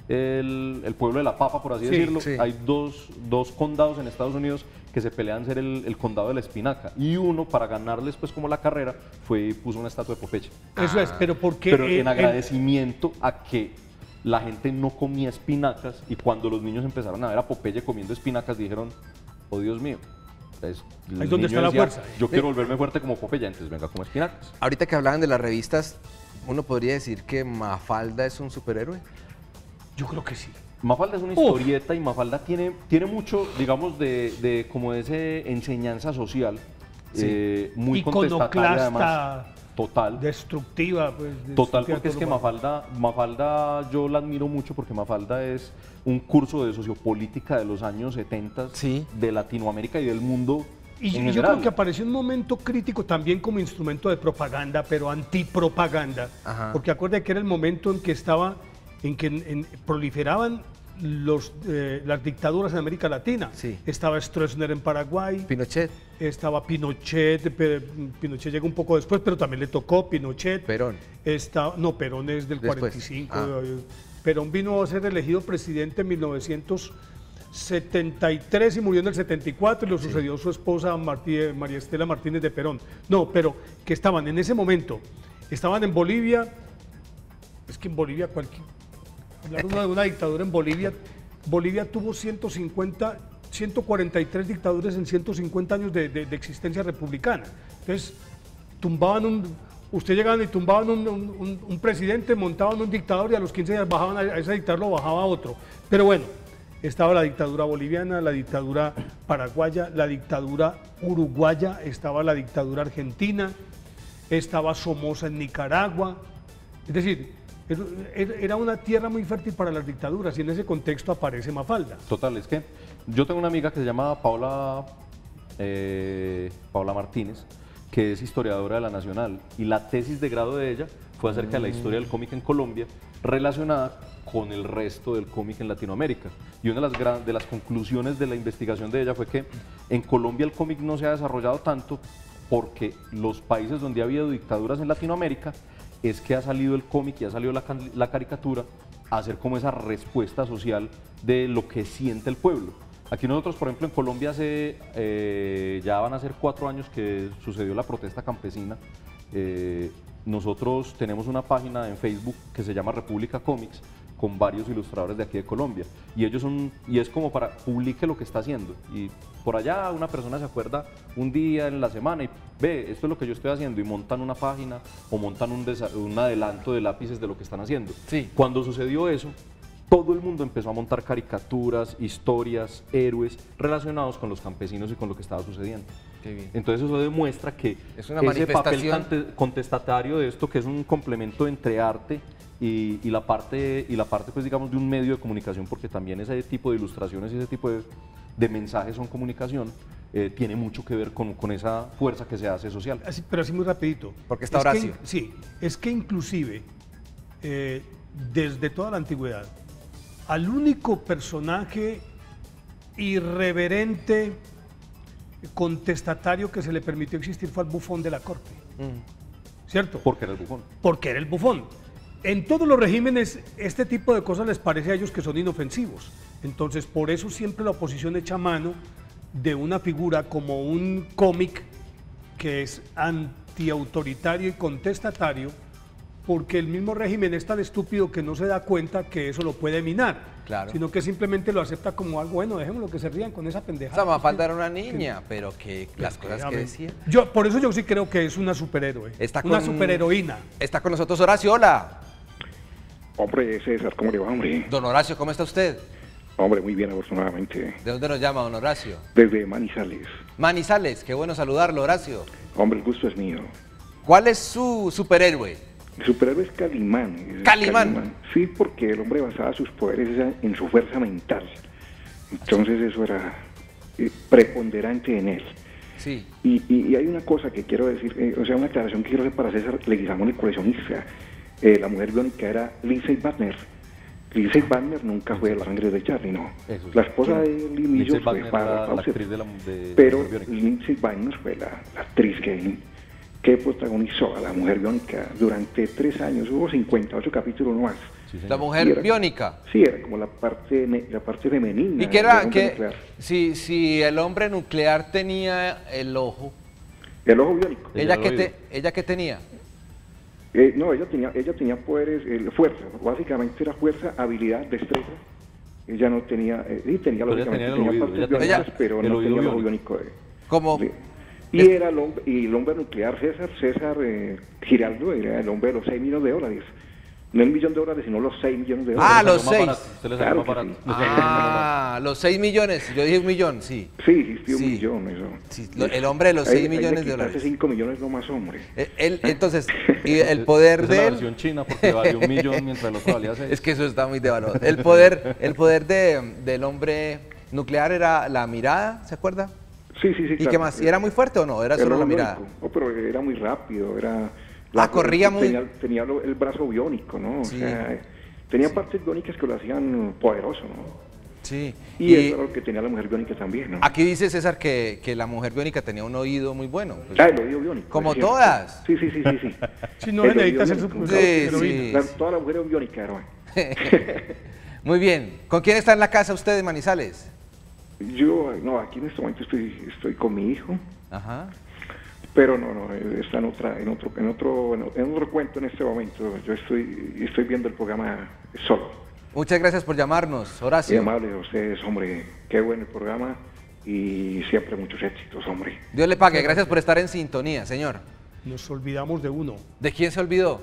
el pueblo de la papa, por así Sí, decirlo. sí. Hay dos condados en Estados Unidos que se pelean ser el condado de la Espinaca. Y uno, para ganarles pues como la carrera, fue y puso una estatua de Popeye. Eso es, pero ¿por qué? Pero en agradecimiento a que la gente no comía espinacas, y cuando los niños empezaron a ver a Popeye comiendo espinacas, dijeron, oh Dios mío. Entonces, el Ahí es donde niño está la decía, fuerza. yo quiero volverme fuerte como Popeye, entonces venga, como espinacas. Ahorita que hablaban de las revistas, ¿uno podría decir que Mafalda es un superhéroe? Yo creo que sí. Mafalda es una historieta, y Mafalda tiene mucho, digamos, de como de ese enseñanza social, muy contestataria además. Iconoclasta, Total. destructiva. Pues, Total, destructiva porque es todo que lo malo. Mafalda yo la admiro mucho, porque Mafalda es un curso de sociopolítica de los años 70 Sí. de Latinoamérica y del mundo Y en yo general. creo que apareció un momento crítico también como instrumento de propaganda, pero antipropaganda. Ajá. Porque acuérdate que era el momento en que proliferaban las dictaduras en América Latina. Sí. Estaba Stroessner en Paraguay, Pinochet, estaba Pinochet, Pinochet llegó un poco después, pero también le tocó Pinochet. Perón. No, Perón es del Después. 45. Ah. Perón vino a ser elegido presidente en 1973 y murió en el 74, y lo sucedió su esposa María Estela Martínez de Perón. No, pero que estaban en ese momento, estaban en Bolivia. Es que en Bolivia, hablar uno de una dictadura en Bolivia, Bolivia tuvo 143 dictaduras en 150 años de existencia republicana. Entonces, usted llegaban y tumbaban un presidente, montaban un dictador, y a los 15 días bajaban a ese dictador, lo bajaba otro. Pero bueno, estaba la dictadura boliviana, la dictadura paraguaya, la dictadura uruguaya, estaba la dictadura argentina, estaba Somoza en Nicaragua. Es decir, era una tierra muy fértil para las dictaduras, y en ese contexto aparece Mafalda. Total, es que yo tengo una amiga que se llama Paula Martínez, que es historiadora de la Nacional, y la tesis de grado de ella fue acerca de la historia del cómic en Colombia, relacionada con el resto del cómic en Latinoamérica. Y una de las conclusiones de la investigación de ella fue que en Colombia el cómic no se ha desarrollado tanto porque los países donde ha habido dictaduras en Latinoamérica es que ha salido el cómic y ha salido la caricatura a hacer como esa respuesta social de lo que siente el pueblo. Aquí nosotros, por ejemplo, en Colombia ya van a ser 4 años que sucedió la protesta campesina. Nosotros tenemos una página en Facebook que se llama República Comics, con varios ilustradores de aquí de Colombia, y es como para publique lo que está haciendo, y por allá una persona se acuerda un día en la semana y ve, esto es lo que yo estoy haciendo, y montan una página o montan un adelanto de lápices de lo que están haciendo. Sí. Cuando sucedió eso, todo el mundo empezó a montar caricaturas, historias, héroes relacionados con los campesinos y con lo que estaba sucediendo. Qué bien. Entonces eso demuestra que Es una ese papel manifestación. contestatario de esto, que es un complemento entre arte y la parte pues digamos de un medio de comunicación, porque también ese tipo de ilustraciones y ese tipo de mensajes son comunicación, tiene mucho que ver con esa fuerza que se hace social. Pero así muy rapidito. Porque está Es que Horacio. sí, es que inclusive desde toda la antigüedad, al único personaje irreverente, contestatario que se le permitió existir fue al bufón de la corte. ¿Cierto? Porque era el bufón. Porque era el bufón. En todos los regímenes este tipo de cosas les parece a ellos que son inofensivos. Entonces, por eso siempre la oposición echa mano de una figura como un cómic que es antiautoritario y contestatario, porque el mismo régimen es tan estúpido que no se da cuenta que eso lo puede minar, Claro. sino que simplemente lo acepta como algo, bueno, dejémoslo que se rían con esa pendejada. O sea, Mafalda era una niña, pero que las cosas que decía. Por eso yo sí creo que es una superhéroe, una superheroína. Está con nosotros Horacio, hola. Hombre, César, ¿cómo le va, hombre? Don Horacio, ¿cómo está usted? Hombre, muy bien, afortunadamente. ¿De dónde nos llama, don Horacio? Desde Manizales. Manizales, qué bueno saludarlo, Horacio. Hombre, el gusto es mío. ¿Cuál es su superhéroe? El superhéroe es Calimán. ¿Calimán? Sí, porque el hombre basaba sus poderes en su fuerza mental. Entonces eso era preponderante en él. Sí. Y hay una cosa que quiero decir, o sea, una aclaración que quiero hacer para César Leguizamón, el coleccionista. La mujer biónica era Lindsay Wagner. Lindsay Wagner nunca fue la sangre de Charlie, no. Eso es. La esposa de Lee Mills fue la Fawcett. actriz de Pero Mujer Biónica. Lindsay Wagner fue la actriz que protagonizó a la mujer biónica durante 3 años. Hubo 58 capítulos más. Sí, señor. La mujer era- biónica. Sí, era como la parte femenina. ¿Y qué del era? hombre Que nuclear. si el hombre nuclear tenía el ojo, El ojo biónico. Ella ¿ella lo qué, oído. ella qué tenía? No, ella tenía poderes, fuerza, básicamente era fuerza, habilidad, destreza. Ella no tenía, sí tenía Pero ella lógicamente, tenía el tenía oído, partes ella tenía biónicas, pero el no oído tenía el ojo biónico. biónico. Como, Sí. Y era el hombre nuclear César Giraldo, era el hombre de los 6 millones de dólares. No el millón de dólares, sino los 6 millones de dólares. Ah, Le los salió más 6. barato, usted le salió Claro más que barato. sí. Le salió más barato. Ah, los 6 millones. Yo dije 1 millón, sí. Sí, un Sí. millón, eso. Sí, el hombre de los 6 millones de dólares. 5 millones no más, hombre. Entonces, y el poder Esa de es la él, versión china porque valió 1 millón mientras el otro valía 6. es que eso está muy devaluado. El poder del hombre nuclear era la mirada, ¿se acuerda? Sí, ¿Y claro. qué más? ¿Y era muy fuerte o no? Era solo ojo la mirada. biónico. No, pero era muy rápido, era... corría muy- Tenía el brazo biónico, ¿no? Sí. O sea, tenía partes biónicas que lo hacían poderoso, ¿no? Sí. Y eso era lo que tenía la mujer biónica también, ¿no? Aquí dice César que la mujer biónica tenía un oído muy bueno. Pues, El oído biónico. como es cierto. todas. Sí. Si no El se necesita oído hacer su biónico. Sí, heroína. sí. Toda la mujer es biónica, hermano. Muy bien. ¿Con quién está en la casa usted de Manizales? Yo, no, aquí en este momento estoy con mi hijo, Ajá. pero no, está en otro cuento en este momento. Yo estoy viendo el programa solo. Muchas gracias por llamarnos, Muy Horacio. amable a ustedes, hombre. Qué bueno el programa y siempre muchos éxitos, hombre. Dios le pague. Gracias por estar en sintonía, señor. Nos olvidamos de uno. ¿De quién se olvidó?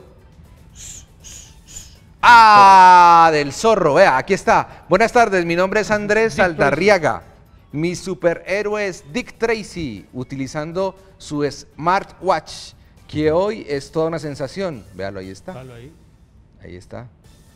Ah, del zorro. Vea, aquí está. Buenas tardes, mi nombre es Andrés Saldarriaga. Mi superhéroe es Dick Tracy, utilizando su smartwatch, que hoy es toda una sensación. Véalo, ahí está. Dalo ahí. Ahí está.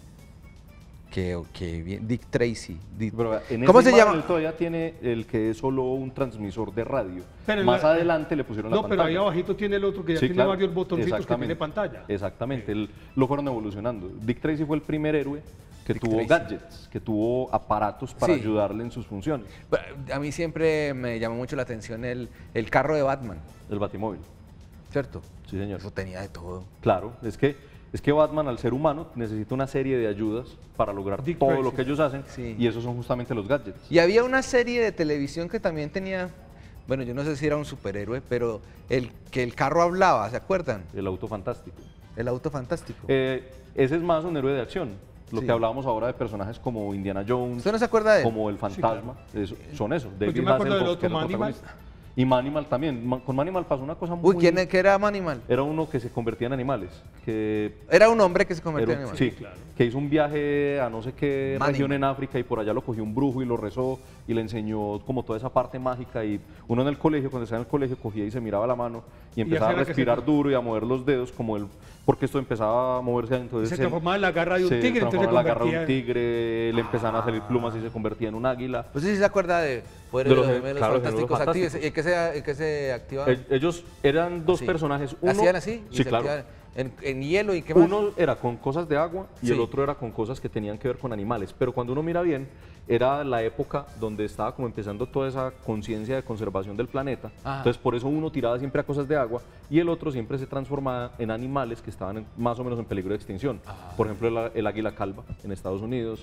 Qué bien. Dick Tracy. Pero en ¿Cómo esa se imagen llama? él todavía tiene el que es solo un transmisor de radio. Pero en Más la- adelante le pusieron la No, pantalla. pero ahí abajito tiene el otro que ya Sí, tiene claro. varios botoncitos que Exactamente. tiene pantalla. Exactamente, lo fueron evolucionando. Dick Tracy fue el primer héroe que Dick tuvo Tracy. gadgets, que tuvo aparatos para Sí. ayudarle en sus funciones. A mí siempre me llamó mucho la atención el carro de Batman, El Batimóvil. ¿cierto? Sí, señor. Eso tenía de todo. Claro, es que Batman, al ser humano, necesita una serie de ayudas para lograr Dick todo Tracy. lo que ellos hacen, Sí. y esos son justamente los gadgets. Y había una serie de televisión que también tenía, bueno, yo no sé si era un superhéroe, pero el carro hablaba, ¿se acuerdan? El auto fantástico. El auto fantástico. Ese es más un héroe de acción. Lo Sí. que hablábamos ahora de personajes como Indiana Jones, ¿Usted no se acuerda de él? como el fantasma, son esos. Pues yo me acuerdo del otro, Manimal. Y Manimal también. Con Manimal pasó una cosa muy... Uy, ¿qué era Manimal? Era uno que se convertía en animales, que Era un hombre que se convertía en era- animal. sí, que hizo un viaje a no sé qué Manimal. región en África y por allá lo cogió un brujo y lo rezó y le enseñó como toda esa parte mágica, y uno en el colegio, cuando estaba en el colegio, cogía y se miraba la mano y empezaba a hacía la que se- respirar duro y a mover los dedos porque esto empezaba a moverse, entonces Se él transformaba en la garra de un se tigre, entonces se transformaba en la garra de convertía un tigre, le empezaban a salir plumas y se convertía en un águila. ¿Usted sí se acuerda de Poderes De los de Gemelos, Gemelos claro, los Fantásticos Gemelos Activos? ¿En qué se activaban? Ellos eran dos Así. personajes, uno, ¿Hacían así? Y sí, se claro. activaban en hielo y qué más? Uno era con cosas de agua y Sí. el otro era con cosas que tenían que ver con animales. Pero cuando uno mira bien, era la época donde estaba como empezando toda esa conciencia de conservación del planeta. Ajá. Entonces por eso uno tiraba siempre a cosas de agua y el otro siempre se transformaba en animales que estaban más o menos en peligro de extinción. Por ejemplo, el águila calva en Estados Unidos,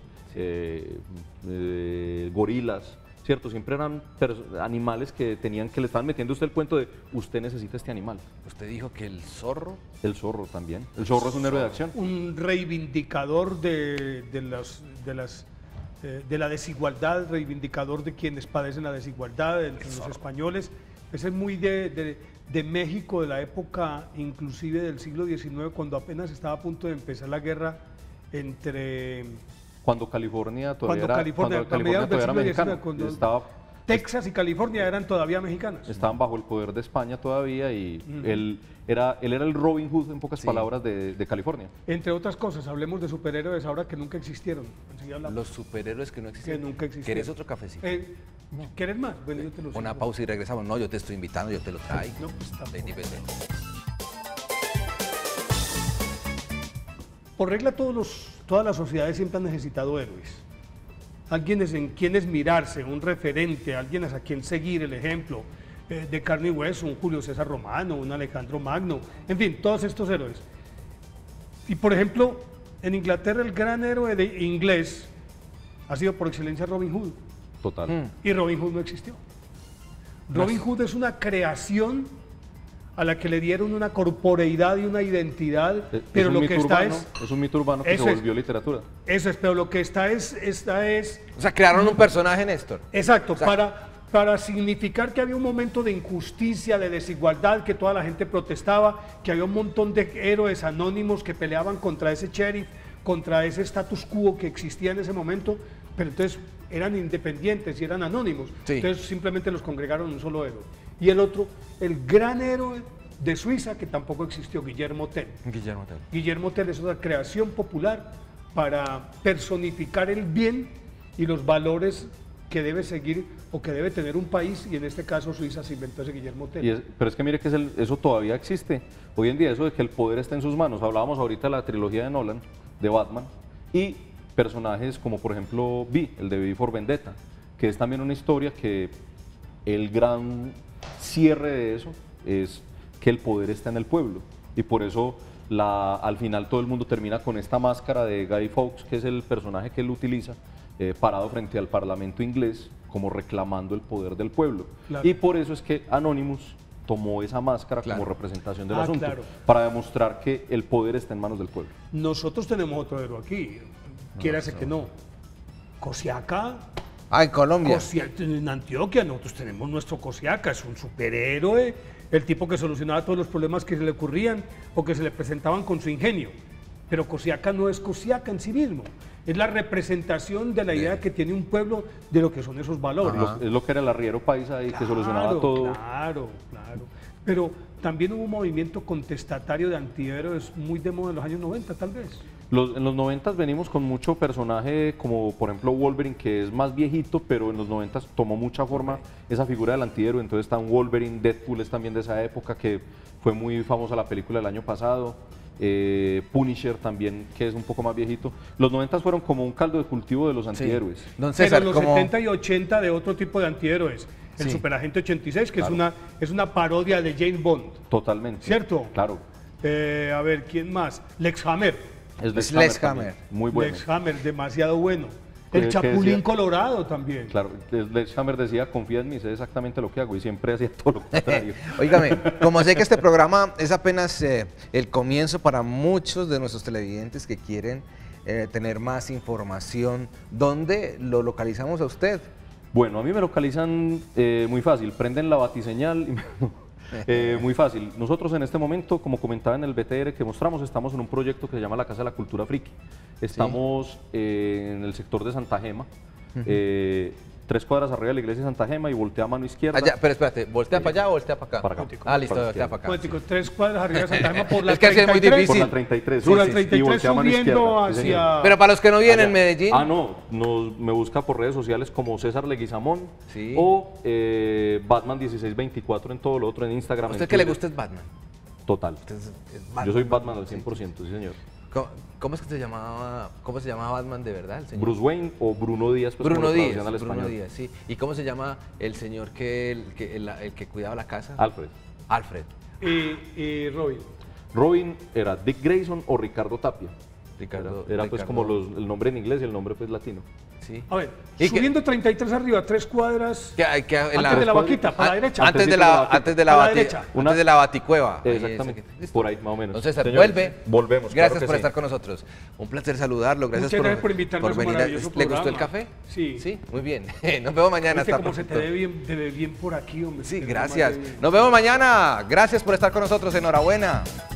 gorilas. ¿Cierto? Siempre eran animales que le estaban metiendo a usted el cuento de usted necesita este animal. Usted dijo que el zorro. El zorro también. El zorro es un héroe de acción. Un reivindicador de la desigualdad, reivindicador de quienes padecen la desigualdad, entre los españoles. Ese es muy de México, de la época inclusive del siglo XIX, cuando apenas estaba a punto de empezar la guerra entre Cuando California todavía cuando era, California, cuando a mediados California todavía era del siglo mexicana. XIX, cuando Estaba, Texas y California eran todavía mexicanas. estaban bajo el poder de España todavía y él era el Robin Hood, en pocas Sí. palabras, de California. Entre otras cosas, hablemos de superhéroes ahora que nunca existieron. Enseguida hablamos. Los superhéroes que no existen. Que nunca existieron. ¿Quieres otro cafecito? ¿Quieres más? Bueno, yo te lo Una sirvo. pausa y regresamos. No, yo te estoy invitando, yo te lo traigo. No, pues, tampoco. Ven y vete. Por regla, todas las sociedades siempre han necesitado héroes. Alguien en quienes mirarse, un referente, alguien a quien seguir el ejemplo, de carne y hueso, un Julio César Romano, un Alejandro Magno, en fin, todos estos héroes. Y por ejemplo, En Inglaterra el gran héroe inglés ha sido por excelencia Robin Hood. Total. Y Robin Hood no existió. Robin Hood es una creación a la que le dieron una corporeidad y una identidad, pero lo que está es un mito urbano que se volvió literatura. Eso es, pero lo que está es... O sea, crearon un personaje, Néstor. Exacto, o sea, para significar que había un momento de injusticia, de desigualdad, que toda la gente protestaba, que había un montón de héroes anónimos que peleaban contra ese sheriff, contra ese status quo que existía en ese momento, pero entonces eran independientes y eran anónimos. Sí. Entonces simplemente los congregaron en un solo héroe. Y el otro, el gran héroe de Suiza, que tampoco existió, Guillermo Tell. Guillermo Tell es una creación popular para personificar el bien y los valores que debe seguir o que debe tener un país, y en este caso Suiza se inventó ese Guillermo Tell. Pero es que mire que eso todavía existe. Hoy en día eso de que el poder está en sus manos. Hablábamos ahorita de la trilogía de Nolan, de Batman, y personajes como por ejemplo V, el de V for Vendetta, que es también una historia que el gran cierre de eso es que el poder está en el pueblo, y por eso al final todo el mundo termina con esta máscara de Guy Fawkes, que es el personaje que él utiliza, parado frente al parlamento inglés como reclamando el poder del pueblo. Claro. Y por eso es que Anonymous tomó esa máscara como representación del asunto, para demostrar que el poder está en manos del pueblo. Nosotros tenemos otro héroe aquí, quiérase que no. Cosiaca. En Colombia. En Antioquia nosotros tenemos nuestro Cosiaca, es un superhéroe, el tipo que solucionaba todos los problemas que se le ocurrían o que se le presentaban con su ingenio. Pero Cosiaca no es Cosiaca en sí mismo, es la representación de la idea que tiene un pueblo de lo que son esos valores. Es lo que era el arriero paisa y que solucionaba todo. Claro. Pero también hubo un movimiento contestatario de antihéroes muy de moda en los años 90, tal vez. En los 90 venimos con mucho personaje, como por ejemplo Wolverine, que es más viejito, pero en los 90 tomó mucha forma esa figura del antihéroe. Entonces está un Wolverine, Deadpool es también de esa época, que fue muy famosa la película del año pasado. Punisher también, que es un poco más viejito. Los 90 fueron como un caldo de cultivo de los antihéroes. Don César, pero los 70 y 80 de otro tipo de antihéroes. El Superagente 86, que es una parodia de James Bond. Totalmente. ¿Cierto? Claro. A ver, ¿quién más? Lex Hammer. Lex Hammer. Muy bueno. Lex Hammer, demasiado bueno. El Chapulín Colorado también. Claro, Lex Hammer decía, confía en mí, sé exactamente lo que hago, y siempre hacía todo lo contrario. Óigame, como sé que este programa es apenas el comienzo para muchos de nuestros televidentes que quieren tener más información, ¿dónde lo localizamos a usted? Bueno, a mí me localizan muy fácil, prenden la batiseñal y muy fácil. Nosotros en este momento, como comentaba en el BTR que mostramos, estamos en un proyecto que se llama la Casa de la Cultura Friki. Estamos en el sector de Santa Gema, 3 cuadras arriba de la iglesia de Santa Gema, y voltea a mano izquierda. Pero espérate, ¿voltea para allá o voltea para acá? Para acá. Listo, voltea para acá. 3 cuadras arriba de Santa Gema por la 33. Es que es muy difícil. Por la 33. Por la 33 subiendo hacia... Pero para los que no vienen en Medellín. Me busca por redes sociales como César Leguizamón o Batman 1624 en todo lo otro, en Instagram. ¿A usted qué le gusta es Batman? Total. Yo soy Batman al 100%, sí señor. ¿Cómo se llamaba Batman de verdad? El señor? Bruce Wayne o Bruno Díaz. Pues, Bruno Díaz, sí. ¿Y cómo se llama el señor el que cuidaba la casa? Alfred. ¿Y Robin? Robin era Dick Grayson o Ricardo Tapia. Era pues como el nombre en inglés y el nombre pues latino. Sí. A ver, subiendo 33 arriba, 3 cuadras, antes de la vaquita, para la derecha. Antes de la baticueva. Exactamente, por ahí más o menos. Entonces, volvemos. Gracias por estar con nosotros. Un placer saludarlo. Muchas gracias por invitarme a su maravilloso programa. ¿Le gustó el café? Sí. Sí, muy bien. Nos vemos mañana. Viste cómo se te ve bien por aquí, hombre. Sí, gracias. Nos vemos mañana. Gracias por estar con nosotros. Enhorabuena.